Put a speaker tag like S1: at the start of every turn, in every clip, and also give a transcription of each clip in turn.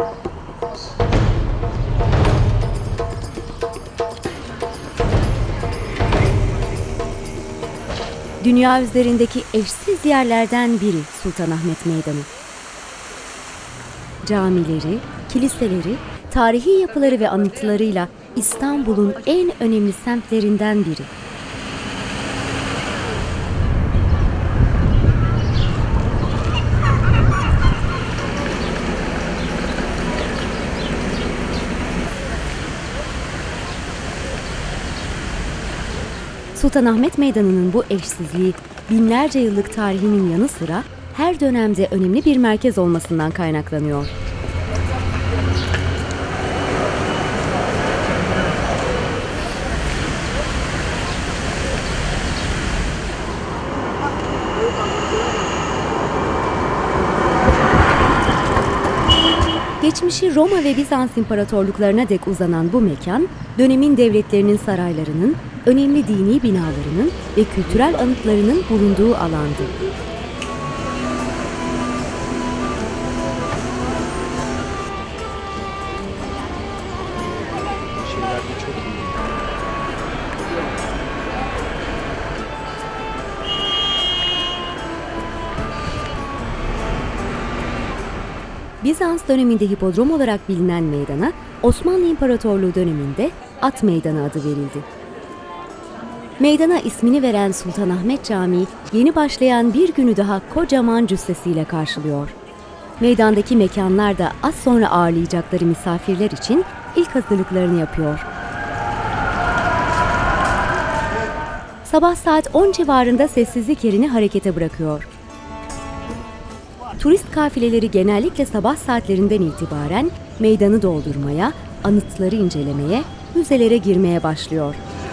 S1: Dünya üzerindeki eşsiz yerlerden biri Sultanahmet Meydanı. Camileri, kiliseleri, tarihi yapıları ve anıtlarıyla İstanbul'un en önemli semtlerinden biri. Sultanahmet Meydanı'nın bu eşsizliği binlerce yıllık tarihinin yanı sıra her dönemde önemli bir merkez olmasından kaynaklanıyor. Geçmişi Roma ve Bizans imparatorluklarına dek uzanan bu mekan, dönemin devletlerinin saraylarının, önemli dini binalarının ve kültürel anıtlarının bulunduğu alandı. Bizans döneminde hipodrom olarak bilinen meydana, Osmanlı İmparatorluğu döneminde At Meydanı adı verildi. Meydana ismini veren Sultanahmet Camii, yeni başlayan bir günü daha kocaman cüssesiyle karşılıyor. Meydandaki mekanlar da az sonra ağırlayacakları misafirler için ilk hazırlıklarını yapıyor. Sabah saat 10 civarında sessizlik yerini harekete bırakıyor. Turist kafileleri genellikle sabah saatlerinden itibaren meydanı doldurmaya, anıtları incelemeye, müzelere girmeye başlıyor.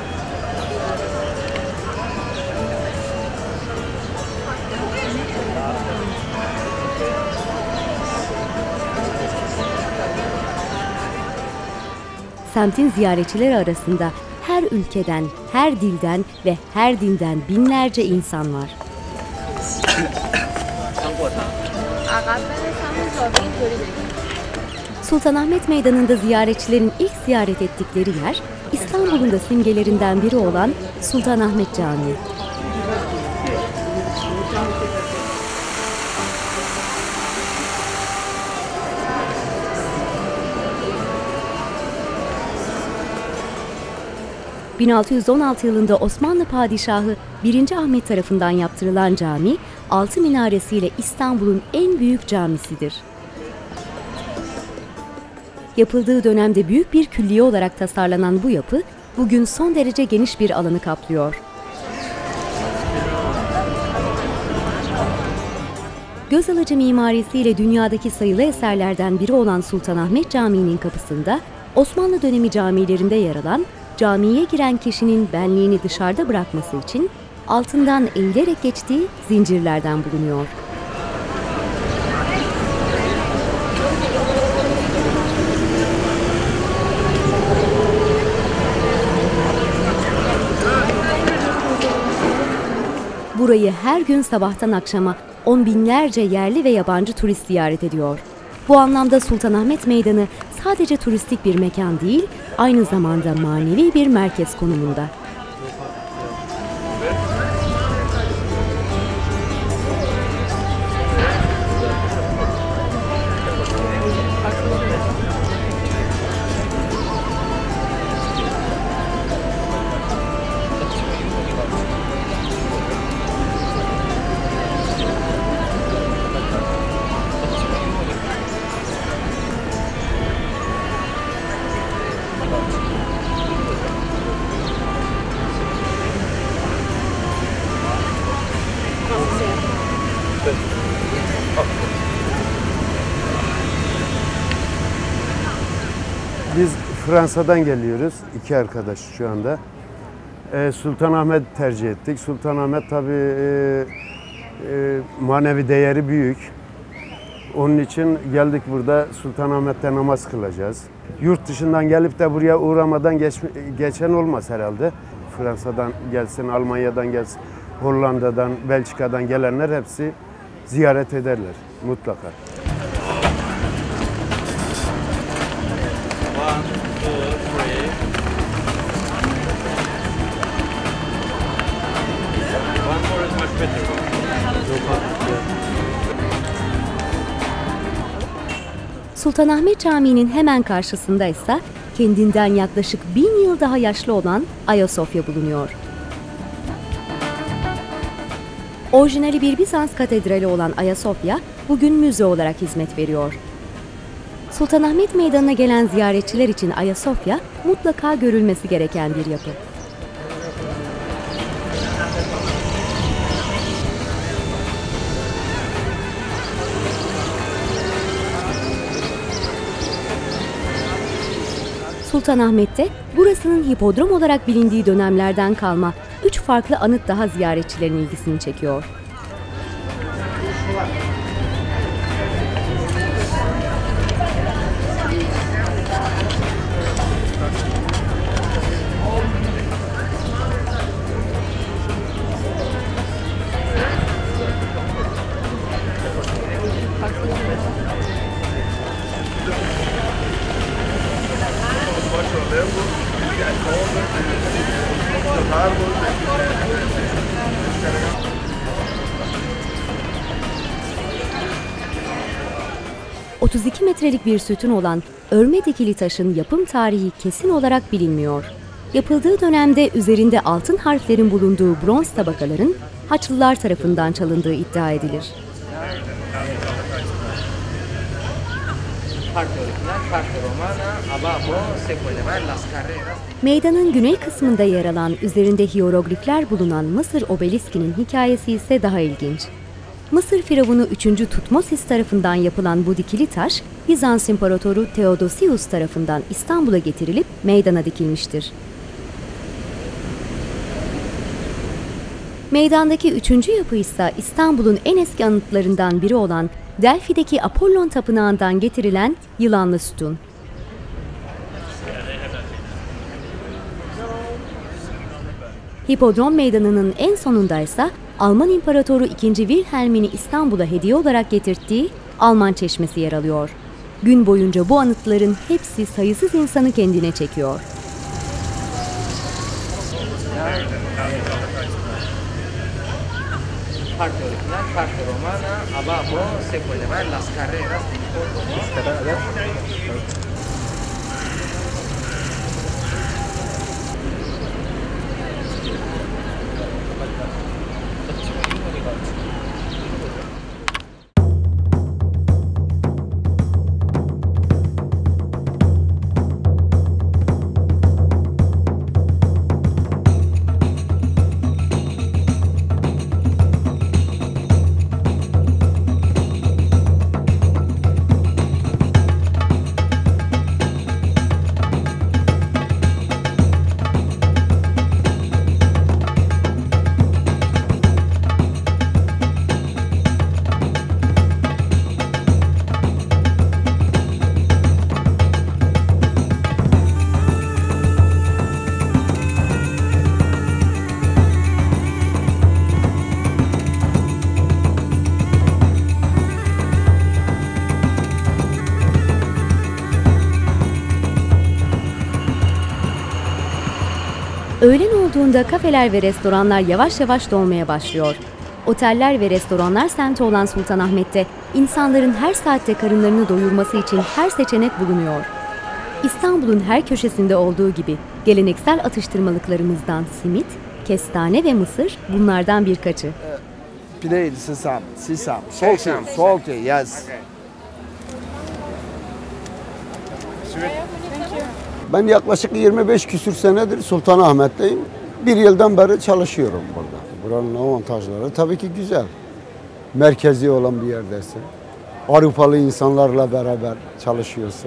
S1: Semtin ziyaretçileri arasında her ülkeden, her dilden ve her dinden binlerce insan var. Sultanahmet Meydanı'nda ziyaretçilerin ilk ziyaret ettikleri yer, İstanbul'un da simgelerinden biri olan Sultanahmet Camii. ...1616 yılında Osmanlı Padişahı 1. Ahmet tarafından yaptırılan cami, 6 minaresiyle İstanbul'un en büyük camisidir. Yapıldığı dönemde büyük bir külliye olarak tasarlanan bu yapı, bugün son derece geniş bir alanı kaplıyor. Göz alıcı mimarisiyle dünyadaki sayılı eserlerden biri olan Sultanahmet Camii'nin kapısında, Osmanlı dönemi camilerinde yer alan, camiye giren kişinin benliğini dışarıda bırakması için altından eğilerek geçtiği zincirlerden bulunuyor. Burayı her gün sabahtan akşama on binlerce yerli ve yabancı turist ziyaret ediyor. Bu anlamda Sultanahmet Meydanı sadece turistik bir mekan değil, aynı zamanda manevi bir merkez konumunda.
S2: Biz Fransa'dan geliyoruz, iki arkadaş şu anda. Sultanahmet tercih ettik. Sultanahmet tabii manevi değeri büyük. Onun için geldik, burada Sultanahmet'te namaz kılacağız. Yurt dışından gelip de buraya uğramadan geçen olmaz herhalde. Fransa'dan gelsin, Almanya'dan gelsin, Hollanda'dan, Belçika'dan gelenler hepsi ziyaret ederler mutlaka.
S1: Sultanahmet Camii'nin hemen karşısında ise kendinden yaklaşık 1000 yıl daha yaşlı olan Ayasofya bulunuyor. Orijinali bir Bizans katedrali olan Ayasofya bugün müze olarak hizmet veriyor. Sultanahmet Meydanı'na gelen ziyaretçiler için Ayasofya mutlaka görülmesi gereken bir yapı. Sultanahmet'te burasının hipodrom olarak bilindiği dönemlerden kalma 3 farklı anıt daha ziyaretçilerin ilgisini çekiyor. ...32 metrelik bir sütun olan örme dikili taşın yapım tarihi kesin olarak bilinmiyor. Yapıldığı dönemde üzerinde altın harflerin bulunduğu bronz tabakaların Haçlılar tarafından çalındığı iddia edilir. Meydanın güney kısmında yer alan, üzerinde hiyeroglifler bulunan Mısır obeliskinin hikayesi ise daha ilginç. Mısır firavunu 3. Tutmosis tarafından yapılan bu dikili taş, Bizans İmparatoru Theodosius tarafından İstanbul'a getirilip meydana dikilmiştir. Meydandaki 3. yapı ise İstanbul'un en eski anıtlarından biri olan Delfi'deki Apollon Tapınağı'ndan getirilen yılanlı sütun. Hipodrom Meydanı'nın en sonundaysa Alman İmparatoru II. Wilhelm'in İstanbul'a hediye olarak getirttiği Alman Çeşmesi yer alıyor. Gün boyunca bu anıtların hepsi sayısız insanı kendine çekiyor. Öğlen olduğunda kafeler ve restoranlar yavaş yavaş dolmaya başlıyor. Oteller ve restoranlar semti olan Sultanahmet'te insanların her saatte karınlarını doyurması için her seçenek bulunuyor. İstanbul'un her köşesinde olduğu gibi geleneksel atıştırmalıklarımızdan simit, kestane ve mısır bunlardan birkaçı.
S3: Plain sesame, salty, yes.
S4: Ben yaklaşık 25 küsür senedir Sultanahmet'teyim. Bir yıldan beri çalışıyorum burada. Buranın avantajları tabii ki güzel. Merkezi olan bir yerdesin. Avrupalı insanlarla beraber çalışıyorsun.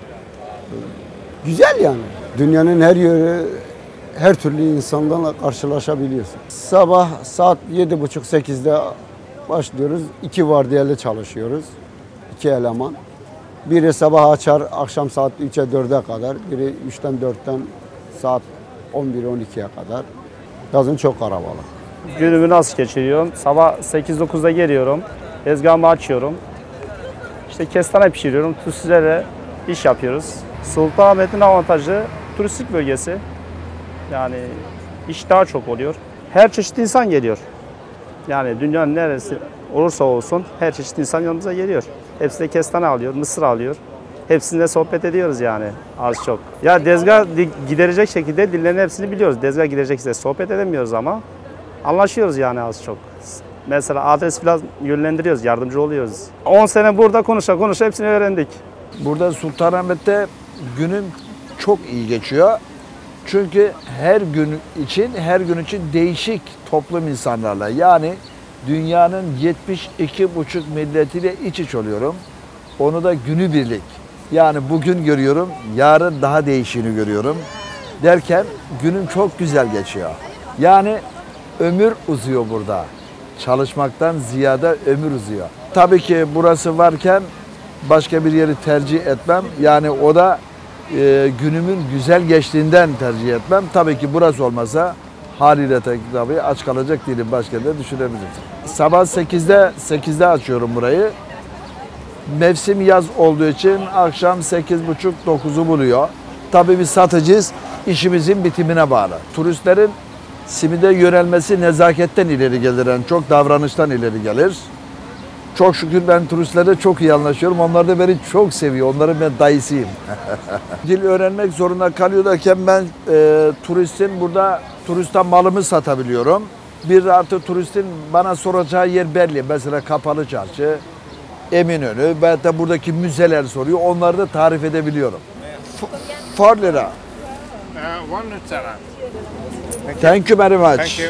S4: Güzel yani. Dünyanın her yeri, her türlü insanlarla karşılaşabiliyorsun. Sabah saat 7.30-8'de başlıyoruz. 2 vardiyalı çalışıyoruz. 2 eleman. Biri sabah açar, akşam saat 3'e 4'e kadar. Biri 3'ten 4'ten saat 11-12'ye kadar. Yazın çok kalabalık.
S5: Günümü nasıl geçiriyorum? Sabah 8-9'da geliyorum. Tezgahımı açıyorum. İşte kestane pişiriyorum. Turistlerle iş yapıyoruz. Sultanahmet'in avantajı turistik bölgesi. Yani iş daha çok oluyor. Her çeşit insan geliyor. Yani dünyanın neresi olursa olsun her çeşit insan yanımıza geliyor. Hepsi de kestane alıyor, mısır alıyor. Hepsinde sohbet ediyoruz yani az çok. Ya tezgah giderecek şekilde dillerin hepsini biliyoruz. Tezgah giderecek şekilde sohbet edemiyoruz ama anlaşıyoruz yani az çok. Mesela adres falan yönlendiriyoruz, yardımcı oluyoruz. 10 sene burada konuşa hepsini öğrendik.
S3: Burada Sultanahmet'te günüm çok iyi geçiyor. Çünkü her gün için değişik toplum insanlarla, yani dünyanın 72,5 milletiyle iç iç oluyorum. Onu da günübirlik. Yani bugün görüyorum, yarın daha değişini görüyorum. Derken günüm çok güzel geçiyor. Yani ömür uzuyor burada. Çalışmaktan ziyade ömür uzuyor. Tabii ki burası varken başka bir yeri tercih etmem. Yani o da günümün güzel geçtiğinden tercih etmem. Tabii ki burası olmasa haliyle tabii aç kalacak değilim, başka da düşünebilirim. Sabah 8'de açıyorum burayı. Mevsim yaz olduğu için akşam 8.30-9'u buluyor. Tabii biz satıcıyız, işimizin bitimine bağlı. Turistlerin simide yönelmesi nezaketten ileri gelir, yani çok davranıştan ileri gelir. Çok şükür ben turistlerle çok iyi anlaşıyorum. Onlar da beni çok seviyor. Onların ben dayısıyım. Dil öğrenmek zorunda kalıyorlarken ben turiste malımı satabiliyorum. Bir artı turistin bana soracağı yer belli. Mesela Kapalı Çarşı, Eminönü ve de buradaki müzeler soruyor. Onları da tarif edebiliyorum. 4 lira.
S6: 1 lira.
S3: Thank you very much.
S6: Thank you.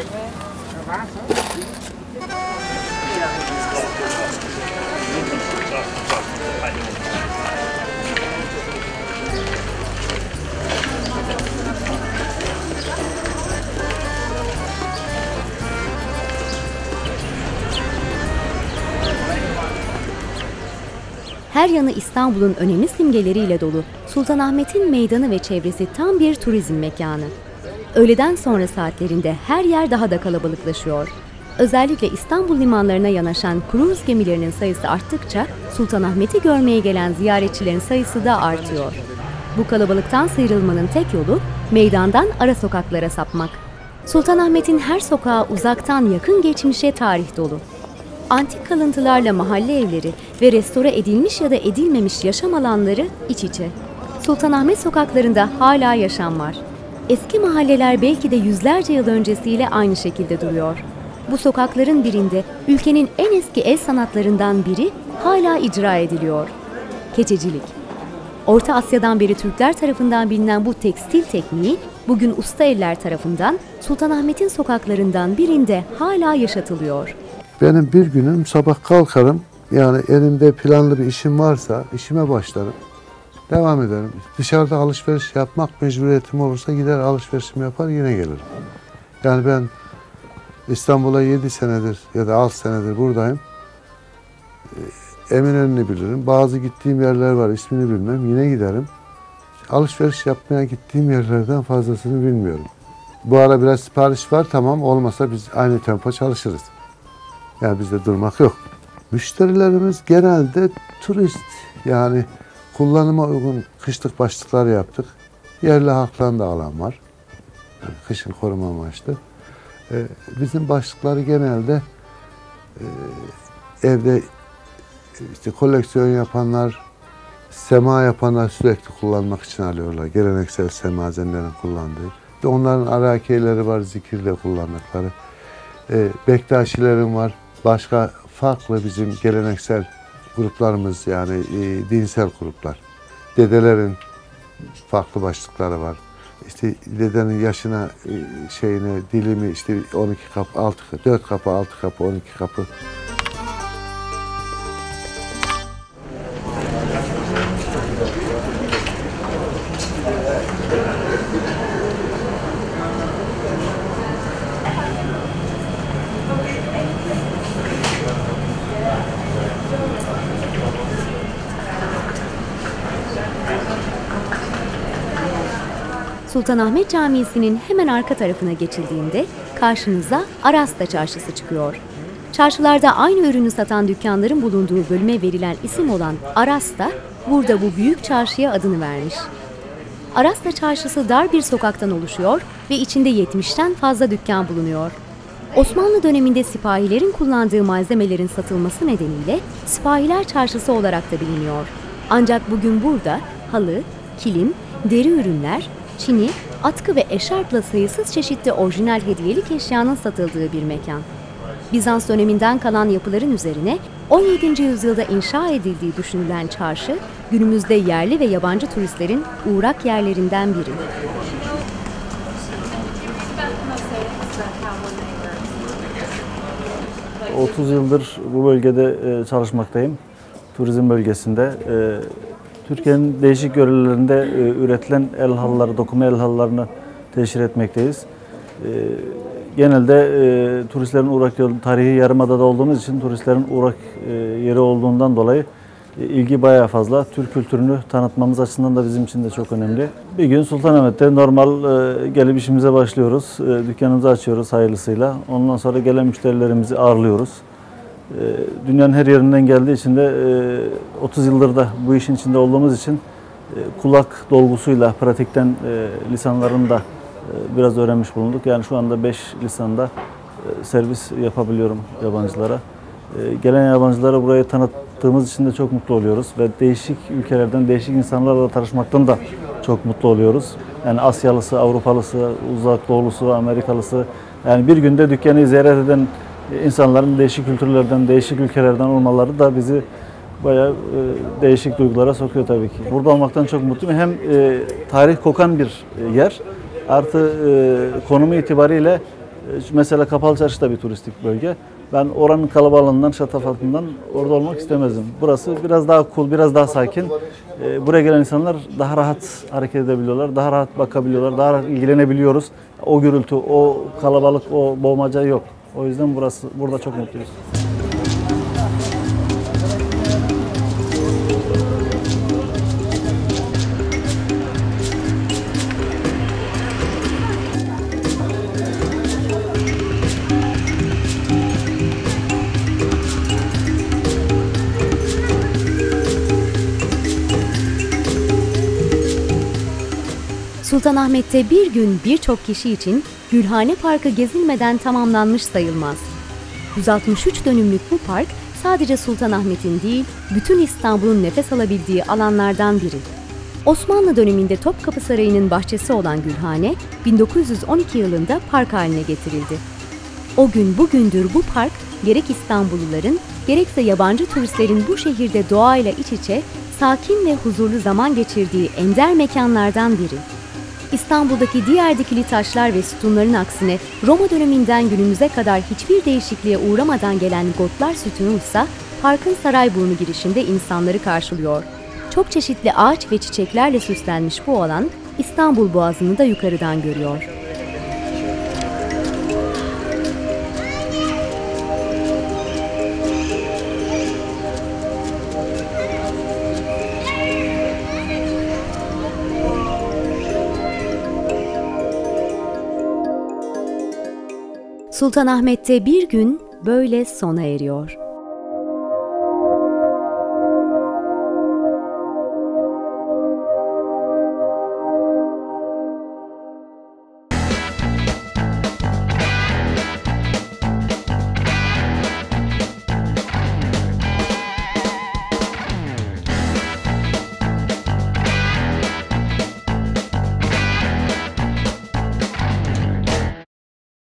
S1: Her yanı İstanbul'un önemli simgeleriyle dolu Sultanahmet'in meydanı ve çevresi tam bir turizm mekanı. Öğleden sonra saatlerinde her yer daha da kalabalıklaşıyor. Özellikle İstanbul limanlarına yanaşan kruz gemilerinin sayısı arttıkça Sultanahmet'i görmeye gelen ziyaretçilerin sayısı da artıyor. Bu kalabalıktan sıyrılmanın tek yolu meydandan ara sokaklara sapmak. Sultanahmet'in her sokağı uzaktan yakın geçmişe tarih dolu. Antik kalıntılarla mahalle evleri ve restore edilmiş ya da edilmemiş yaşam alanları iç içe. Sultanahmet sokaklarında hala yaşam var. Eski mahalleler belki de yüzlerce yıl öncesiyle aynı şekilde duruyor. Bu sokakların birinde ülkenin en eski el sanatlarından biri hala icra ediliyor. Keçecilik. Orta Asya'dan beri Türkler tarafından bilinen bu tekstil tekniği bugün usta eller tarafından Sultanahmet'in sokaklarından birinde hala yaşatılıyor.
S7: Benim bir günüm sabah kalkarım, yani elimde planlı bir işim varsa işime başlarım, devam ederim. Dışarıda alışveriş yapmak mecburiyetim olursa gider alışverişimi yapar yine gelirim. Yani ben İstanbul'a 7 senedir ya da 6 senedir buradayım. Eminönü'nü bilirim. Bazı gittiğim yerler var, ismini bilmem, yine giderim. Alışveriş yapmaya gittiğim yerlerden fazlasını bilmiyorum. Bu ara biraz sipariş var, tamam, olmasa biz aynı tempo çalışırız. Yani bizde durmak yok. Müşterilerimiz genelde turist, yani kullanıma uygun kışlık başlıklar yaptık. Yerli halktan da alan var. Yani kışın koruma amaçlı. Bizim başlıkları genelde evde işte koleksiyon yapanlar, sema yapanlar sürekli kullanmak için alıyorlar. Geleneksel semazenlerin kullandığı. Onların arakeleri var, zikirde kullandıkları. Bektaşilerin var. Başka farklı bizim geleneksel gruplarımız, yani dinsel gruplar. Dedelerin farklı başlıkları var. İşte dedenin yaşına, şeyine, dilimi, işte 12 kapı, 6 kapı, 4 kapı, 6 kapı, 12 kapı.
S1: Sultanahmet Camii'sinin hemen arka tarafına geçildiğinde karşınıza Arasta Çarşısı çıkıyor. Çarşılarda aynı ürünü satan dükkanların bulunduğu bölüme verilen isim olan Arasta, burada bu büyük çarşıya adını vermiş. Arasta Çarşısı dar bir sokaktan oluşuyor ve içinde 70'ten fazla dükkan bulunuyor. Osmanlı döneminde sipahilerin kullandığı malzemelerin satılması nedeniyle Sipahiler Çarşısı olarak da biliniyor. Ancak bugün burada halı, kilim, deri ürünler, çini, atkı ve eşarpla sayısız çeşitli orijinal hediyelik eşyanın satıldığı bir mekan. Bizans döneminden kalan yapıların üzerine 17. yüzyılda inşa edildiği düşünülen çarşı, günümüzde yerli ve yabancı turistlerin uğrak yerlerinden biri.
S8: – 30 yıldır bu bölgede çalışmaktayım. Turizm bölgesinde. Türkiye'nin değişik yörelerinde üretilen el halıları, dokuma el halılarını teşhir etmekteyiz. Genelde turistlerin uğrak yolu, tarihi yarımadada olduğumuz için turistlerin uğrak yeri olduğundan dolayı ilgi bayağı fazla. Türk kültürünü tanıtmamız açısından da bizim için de çok önemli. Bir gün Sultanahmet'te normal gelip işimize başlıyoruz. Dükkanımızı açıyoruz hayırlısıyla. Ondan sonra gelen müşterilerimizi ağırlıyoruz. Dünyanın her yerinden geldiği için de 30 yıldır da bu işin içinde olduğumuz için kulak dolgusuyla pratikten lisanlarını da biraz öğrenmiş bulunduk. Yani şu anda 5 lisanda servis yapabiliyorum yabancılara. Gelen yabancılara burayı tanıttığımız için de çok mutlu oluyoruz ve değişik ülkelerden, değişik insanlarla tanışmaktan da çok mutlu oluyoruz. Yani Asyalısı, Avrupalısı, Uzak Doğulusu, Amerikalısı. Yani bir günde dükkanı ziyaret eden insanların değişik kültürlerden, değişik ülkelerden olmaları da bizi bayağı değişik duygulara sokuyor tabii ki. Burada olmaktan çok mutluyum. Hem tarih kokan bir yer, artı konumu itibariyle mesela Kapalı Çarşı da bir turistik bölge. Ben oranın kalabalığından, şatafatından orada olmak istemezdim. Burası biraz daha cool, biraz daha sakin. Buraya gelen insanlar daha rahat hareket edebiliyorlar, daha rahat bakabiliyorlar, daha rahat ilgilenebiliyoruz. O gürültü, o kalabalık, o boğmaca yok. O yüzden burada çok mutluyuz.
S1: Sultanahmet'te bir gün birçok kişi için Gülhane Parkı gezilmeden tamamlanmış sayılmaz. 163 dönümlük bu park sadece Sultanahmet'in değil, bütün İstanbul'un nefes alabildiği alanlardan biri. Osmanlı döneminde Topkapı Sarayı'nın bahçesi olan Gülhane, 1912 yılında park haline getirildi. O gün bugündür bu park, gerek İstanbulluların, gerekse yabancı turistlerin bu şehirde doğayla iç içe, sakin ve huzurlu zaman geçirdiği ender mekanlardan biri. İstanbul'daki diğer dikili taşlar ve sütunların aksine Roma döneminden günümüze kadar hiçbir değişikliğe uğramadan gelen Gotlar sütunu ise parkın Sarayburnu girişinde insanları karşılıyor. Çok çeşitli ağaç ve çiçeklerle süslenmiş bu alan İstanbul Boğazı'nı da yukarıdan görüyor. Sultanahmet'te bir gün böyle sona eriyor.